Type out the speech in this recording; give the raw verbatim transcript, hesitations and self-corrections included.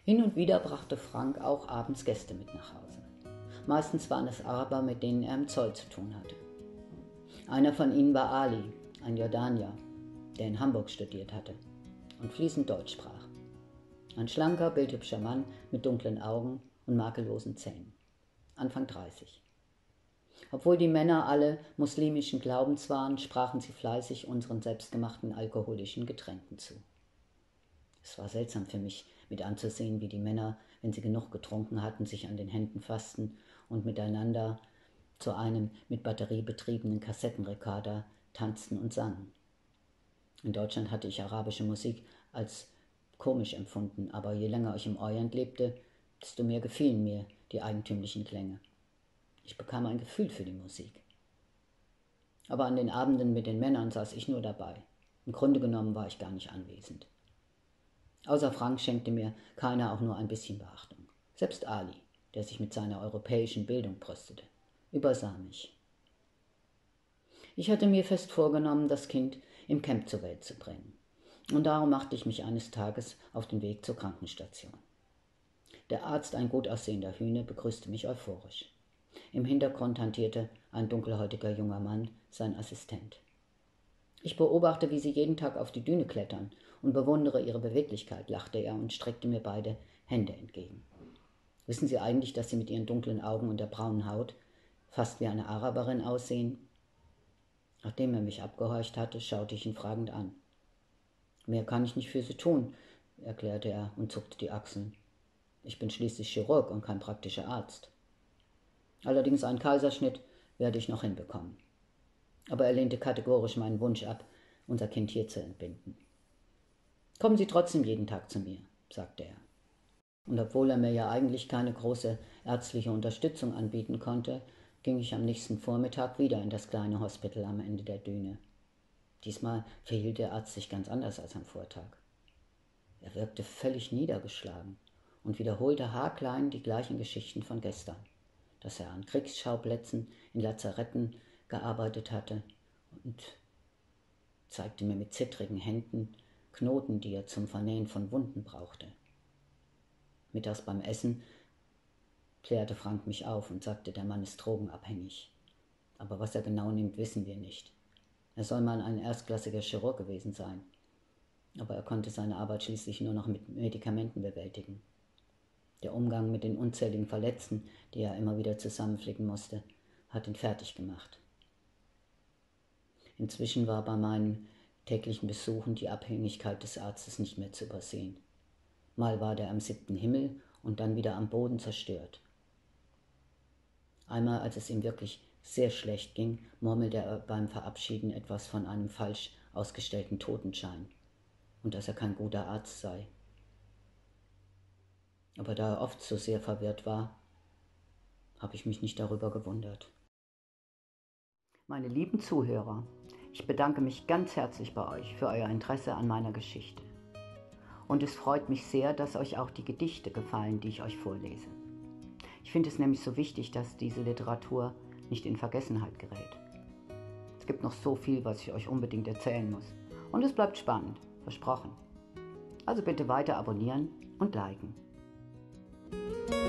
Hin und wieder brachte Frank auch abends Gäste mit nach Hause. Meistens waren es Araber, mit denen er im Zoll zu tun hatte. Einer von ihnen war Ali, ein Jordanier, der in Hamburg studiert hatte und fließend Deutsch sprach. Ein schlanker, bildhübscher Mann mit dunklen Augen und makellosen Zähnen. Anfang dreißig. Obwohl die Männer alle muslimischen Glaubens waren, sprachen sie fleißig unseren selbstgemachten alkoholischen Getränken zu. Es war seltsam für mich, mit anzusehen, wie die Männer, wenn sie genug getrunken hatten, sich an den Händen fassten und miteinander zu einem mit Batterie betriebenen Kassettenrekorder tanzten und sangen. In Deutschland hatte ich arabische Musik als komisch empfunden, aber je länger ich im Orient lebte, desto mehr gefielen mir die eigentümlichen Klänge. Ich bekam ein Gefühl für die Musik. Aber an den Abenden mit den Männern saß ich nur dabei. Im Grunde genommen war ich gar nicht anwesend. Außer Frank schenkte mir keiner auch nur ein bisschen Beachtung. Selbst Ali, der sich mit seiner europäischen Bildung brüstete, übersah mich. Ich hatte mir fest vorgenommen, das Kind im Camp zur Welt zu bringen. Und darum machte ich mich eines Tages auf den Weg zur Krankenstation. Der Arzt, ein gut aussehender Hühne, begrüßte mich euphorisch. Im Hintergrund hantierte ein dunkelhäutiger junger Mann, sein Assistent. Ich beobachte, wie sie jeden Tag auf die Düne klettern und bewundere ihre Beweglichkeit, lachte er und streckte mir beide Hände entgegen. Wissen Sie eigentlich, dass Sie mit Ihren dunklen Augen und der braunen Haut fast wie eine Araberin aussehen? Nachdem er mich abgehorcht hatte, schaute ich ihn fragend an. Mehr kann ich nicht für Sie tun, erklärte er und zuckte die Achseln. Ich bin schließlich Chirurg und kein praktischer Arzt. Allerdings einen Kaiserschnitt werde ich noch hinbekommen. Aber er lehnte kategorisch meinen Wunsch ab, unser Kind hier zu entbinden. Kommen Sie trotzdem jeden Tag zu mir, sagte er. Und obwohl er mir ja eigentlich keine große ärztliche Unterstützung anbieten konnte, ging ich am nächsten Vormittag wieder in das kleine Hospital am Ende der Düne. Diesmal verhielt der Arzt sich ganz anders als am Vortag. Er wirkte völlig niedergeschlagen und wiederholte haarklein die gleichen Geschichten von gestern, dass er an Kriegsschauplätzen in Lazaretten gearbeitet hatte und zeigte mir mit zittrigen Händen Knoten, die er zum Vernähen von Wunden brauchte. Mittags beim Essen klärte Frank mich auf und sagte, der Mann ist drogenabhängig. Aber was er genau nimmt, wissen wir nicht. Er soll mal ein erstklassiger Chirurg gewesen sein. Aber er konnte seine Arbeit schließlich nur noch mit Medikamenten bewältigen. Der Umgang mit den unzähligen Verletzten, die er immer wieder zusammenflicken musste, hat ihn fertig gemacht. Inzwischen war bei meinen täglichen Besuchen die Abhängigkeit des Arztes nicht mehr zu übersehen. Mal war der am siebten Himmel und dann wieder am Boden zerstört. Einmal, als es ihm wirklich sehr schlecht ging, murmelte er beim Verabschieden etwas von einem falsch ausgestellten Totenschein und dass er kein guter Arzt sei. Aber da er oft so sehr verwirrt war, habe ich mich nicht darüber gewundert. Meine lieben Zuhörer, ich bedanke mich ganz herzlich bei euch für euer Interesse an meiner Geschichte. Und es freut mich sehr, dass euch auch die Gedichte gefallen, die ich euch vorlese. Ich finde es nämlich so wichtig, dass diese Literatur nicht in Vergessenheit gerät. Es gibt noch so viel, was ich euch unbedingt erzählen muss. Und es bleibt spannend, versprochen. Also bitte weiter abonnieren und liken.